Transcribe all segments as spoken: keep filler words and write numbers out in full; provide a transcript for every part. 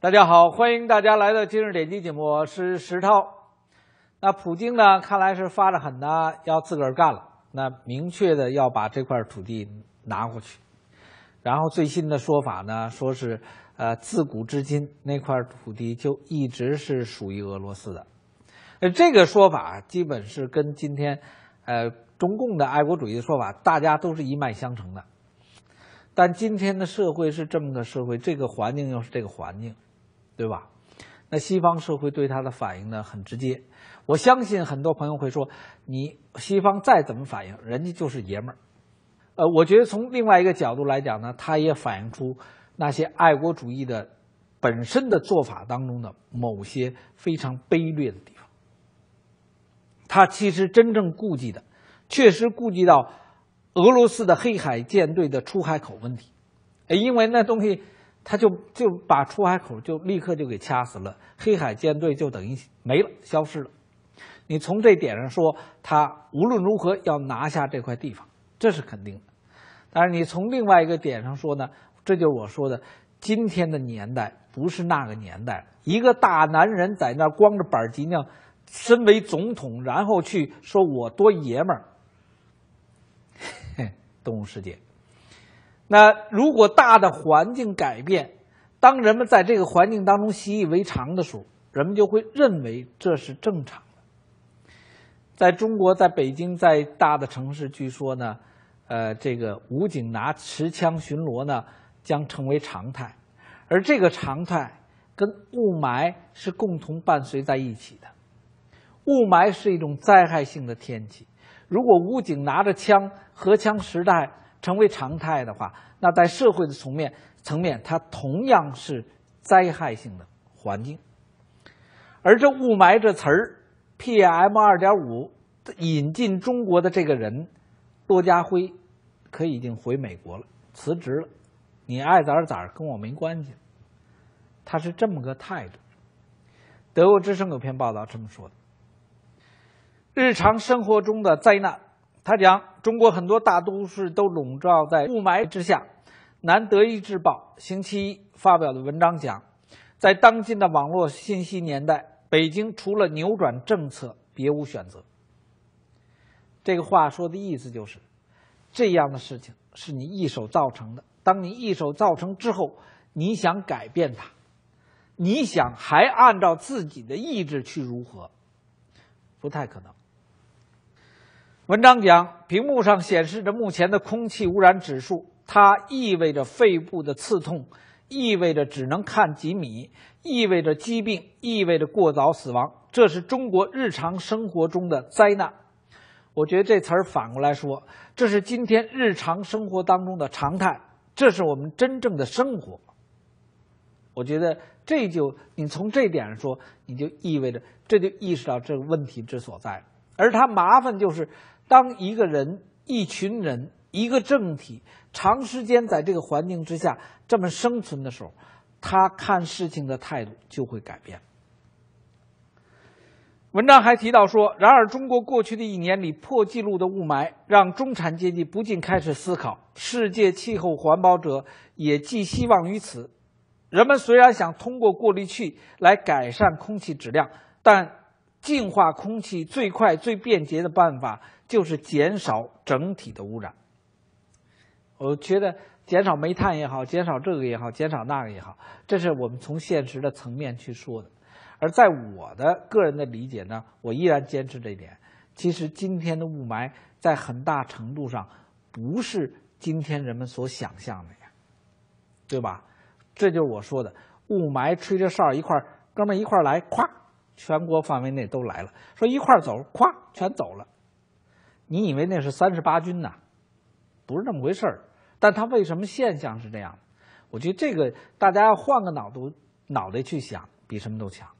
大家好，欢迎大家来到今日点击节目，我是石涛。那普京呢，看来是发着狠的，要自个儿干了。那明确的要把这块土地拿过去。然后最新的说法呢，说是呃，自古至今那块土地就一直是属于俄罗斯的。呃，这个说法基本是跟今天呃中共的爱国主义的说法，大家都是一脉相承的。但今天的社会是这么个社会，这个环境又是这个环境。对吧？那西方社会对他的反应呢很直接，我相信很多朋友会说，你西方再怎么反应，人家就是爷们儿。呃，我觉得从另外一个角度来讲呢，它也反映出那些爱国主义的本身的做法当中的某些非常卑劣的地方。他其实真正顾及的，确实顾及到俄罗斯的黑海舰队的出海口问题，因为那东西。他就就把出海口就立刻就给掐死了，黑海舰队就等于没了，消失了。你从这点上说，他无论如何要拿下这块地方，这是肯定的。但是你从另外一个点上说呢，这就是我说的，今天的年代不是那个年代，一个大男人在那光着板脊梁，身为总统，然后去说我多爷们儿，动物世界。那如果大的环境改变，当人们在这个环境当中习以为常的时候，人们就会认为这是正常的。在中国，在北京，在大的城市，据说呢，呃，这个武警拿持枪巡逻呢，将成为常态，而这个常态跟雾霾是共同伴随在一起的。雾霾是一种灾害性的天气，如果武警拿着枪，荷枪实弹成为常态的话，那在社会的层面层面，它同样是灾害性的环境。而这雾霾这词儿 ，P M 二点五 引进中国的这个人，骆家辉，可已经回美国了，辞职了。你爱咋咋跟我没关系。他是这么个态度。德国之声有篇报道这么说的：日常生活中的灾难。他讲，中国很多大都市都笼罩在雾霾之下。南德意志报星期一发表的文章讲，在当今的网络信息年代，北京除了扭转政策，别无选择。这个话说的意思就是，这样的事情是你一手造成的。当你一手造成之后，你想改变它，你想还按照自己的意志去如何，不太可能。文章讲，屏幕上显示着目前的空气污染指数，它意味着肺部的刺痛，意味着只能看几米，意味着疾病，意味着过早死亡。这是中国日常生活中的灾难。我觉得这词儿反过来说，这是今天日常生活当中的常态，这是我们真正的生活。我觉得这就你从这点上说，你就意味着这就意识到这个问题之所在。而它麻烦就是，当一个人、一群人、一个政体长时间在这个环境之下这么生存的时候，他看事情的态度就会改变。文章还提到说，然而中国过去的一年里破纪录的雾霾，让中产阶级不禁开始思考，世界气候环保者也寄希望于此。人们虽然想通过过滤器来改善空气质量，但净化空气最快最便捷的办法就是减少整体的污染。我觉得减少煤炭也好，减少这个也好，减少那个也好，这是我们从现实的层面去说的。而在我的个人的理解呢，我依然坚持这一点。其实今天的雾霾在很大程度上不是今天人们所想象的呀，对吧？这就是我说的，雾霾吹着哨一块儿，哥们儿一块儿来，咵，全国范围内都来了。说一块儿走，咵，全走了。你以为那是三十八军呐？不是这么回事儿。但它为什么现象是这样的？我觉得这个大家要换个脑度脑袋去想，比什么都强。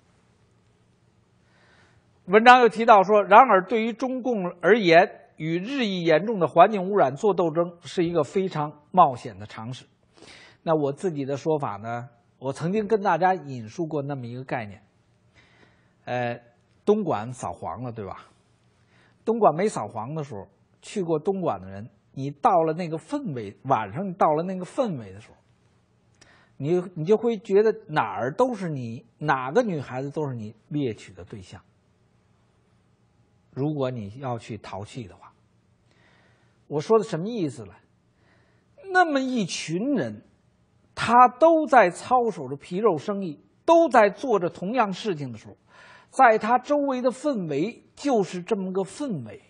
文章又提到说，然而对于中共而言，与日益严重的环境污染做斗争是一个非常冒险的尝试。那我自己的说法呢，我曾经跟大家引述过那么一个概念，呃，东莞扫黄了，对吧？东莞没扫黄的时候，去过东莞的人，你到了那个氛围，晚上到了那个氛围的时候， 你你就会觉得哪儿都是你，哪个女孩子都是你猎取的对象。如果你要去淘气的话，我说的什么意思呢？那么一群人，他都在操守着皮肉生意，都在做着同样事情的时候，在他周围的氛围就是这么个氛围，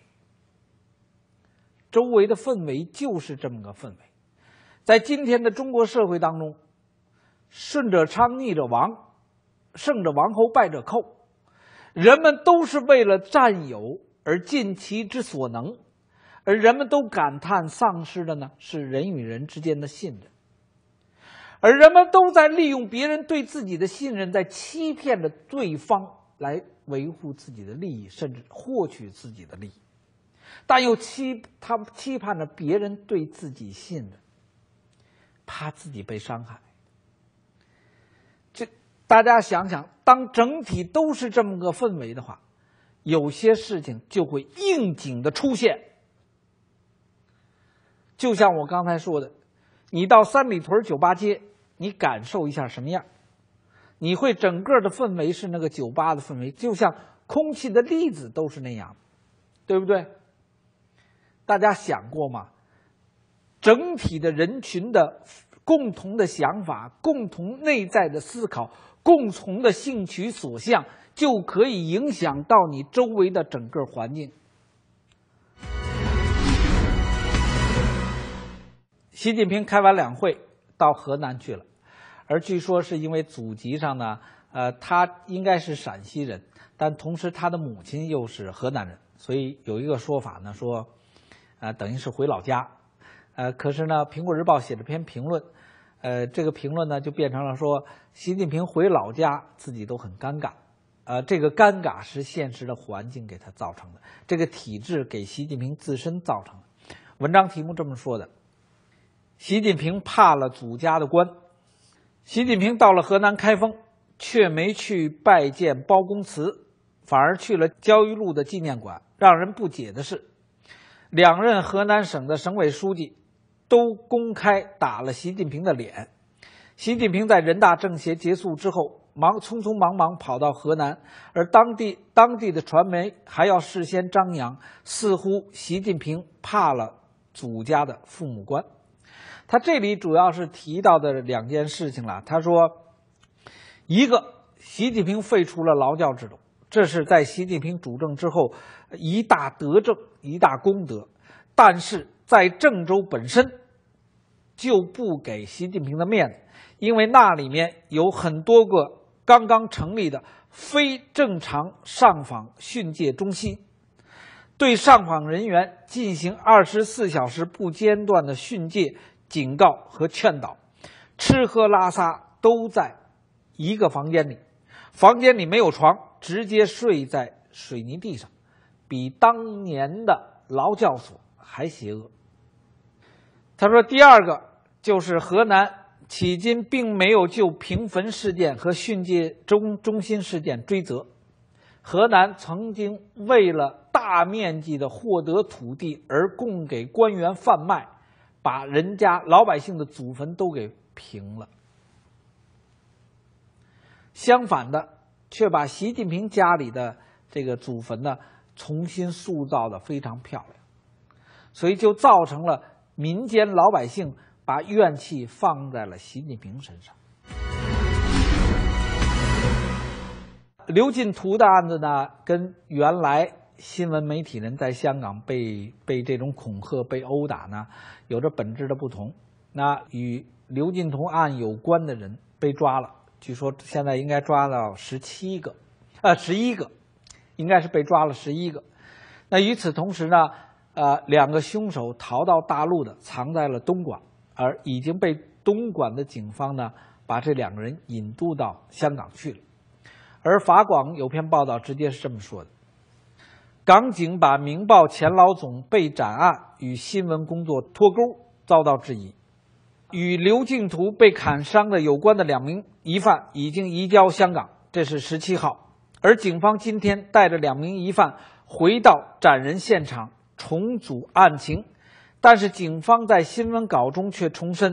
周围的氛围就是这么个氛围。在今天的中国社会当中，顺者昌，逆者亡，胜者王侯，败者寇。人们都是为了占有而尽其之所能，而人们都感叹丧失的呢是人与人之间的信任，而人们都在利用别人对自己的信任，在欺骗着对方来维护自己的利益，甚至获取自己的利益，但又期他们期盼着别人对自己信任，怕自己被伤害。这大家想想，当整体都是这么个氛围的话，有些事情就会应景的出现。就像我刚才说的，你到三里屯酒吧街，你感受一下什么样，你会整个的氛围是那个酒吧的氛围，就像空气的粒子都是那样，对不对？大家想过吗？整体的人群的共同的想法，共同内在的思考，共同的兴趣所向，就可以影响到你周围的整个环境。习近平开完两会到河南去了，而据说是因为祖籍上呢，呃，他应该是陕西人，但同时他的母亲又是河南人，所以有一个说法呢，说，呃，等于是回老家。呃，可是呢，《苹果日报》写了篇评论，呃，这个评论呢就变成了说，习近平回老家自己都很尴尬，呃，这个尴尬是现实的环境给他造成的，这个体制给习近平自身造成的。文章题目这么说的：习近平怕了祖家的官。习近平到了河南开封，却没去拜见包公祠，反而去了焦裕禄的纪念馆。让人不解的是，两任河南省的省委书记都公开打了习近平的脸。习近平在人大政协结束之后，忙匆匆忙忙跑到河南，而当地当地的传媒还要事先张扬，似乎习近平怕了祖家的父母官。他这里主要是提到的两件事情了。他说，一个，习近平废除了劳教制度，这是在习近平主政之后一大德政，一大功德，但是在郑州本身就不给习近平的面子，因为那里面有很多个刚刚成立的非正常上访训诫中心，对上访人员进行二十四小时不间断的训诫、警告和劝导，吃喝拉撒都在一个房间里，房间里没有床，直接睡在水泥地上，比当年的劳教所还邪恶。他说，第二个就是河南迄今并没有就平坟事件和训诫中中心事件追责。河南曾经为了大面积的获得土地而供给官员贩卖，把人家老百姓的祖坟都给平了。相反的，却把习近平家里的这个祖坟呢重新塑造的非常漂亮，所以就造成了民间老百姓把怨气放在了习近平身上。刘进图的案子呢，跟原来新闻媒体人在香港被被这种恐吓、被殴打呢，有着本质的不同。那与刘进图案有关的人被抓了，据说现在应该抓到十七个，呃，十一个，应该是被抓了十一个。那与此同时呢，呃，两个凶手逃到大陆的，藏在了东莞，而已经被东莞的警方呢，把这两个人引渡到香港去了。而法广有篇报道直接是这么说的：港警把《明报》前老总被斩案与新闻工作脱钩，遭到质疑。与刘敬图被砍伤的有关的两名疑犯已经移交香港，这是十七号。而警方今天带着两名疑犯回到斩人现场重组案情，但是警方在新闻稿中却重申，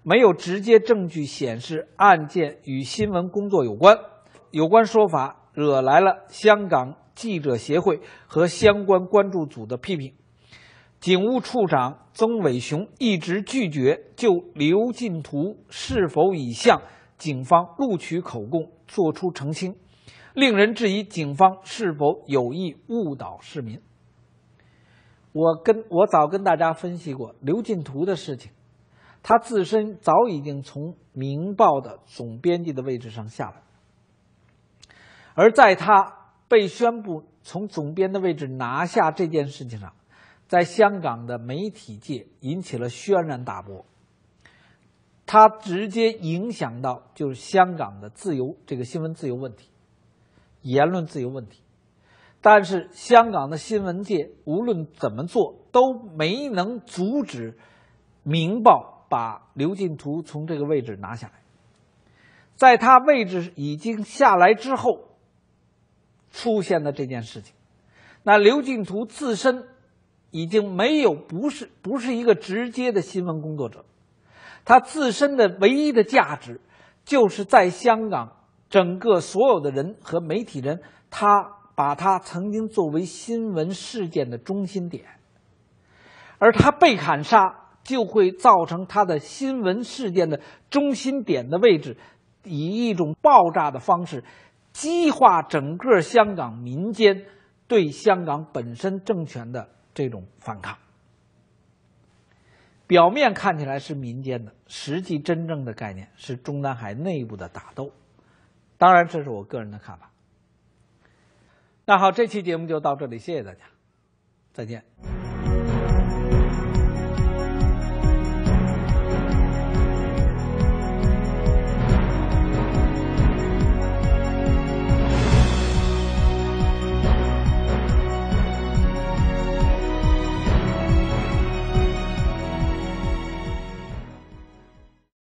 没有直接证据显示案件与新闻工作有关。有关说法惹来了香港记者协会和相关关注组的批评。警务处长曾伟雄一直拒绝就刘进图是否已向警方录取口供作出澄清，令人质疑警方是否有意误导市民。我跟我早跟大家分析过刘进图的事情，他自身早已经从《明报》的总编辑的位置上下来，而在他被宣布从总编的位置拿下这件事情上，在香港的媒体界引起了轩然大波，它直接影响到就是香港的自由这个新闻自由问题、言论自由问题。但是香港的新闻界无论怎么做都没能阻止《明报》把刘进图从这个位置拿下来。在他位置已经下来之后，出现了这件事情。那刘进图自身已经没有不是不是一个直接的新闻工作者，他自身的唯一的价值就是在香港整个所有的人和媒体人，他把他曾经作为新闻事件的中心点，而他被砍杀就会造成他的新闻事件的中心点的位置以一种爆炸的方式激化整个香港民间对香港本身政权的这种反抗。表面看起来是民间的，实际真正的概念是中南海内部的打斗。当然这是我个人的看法。那好，这期节目就到这里，谢谢大家，再见。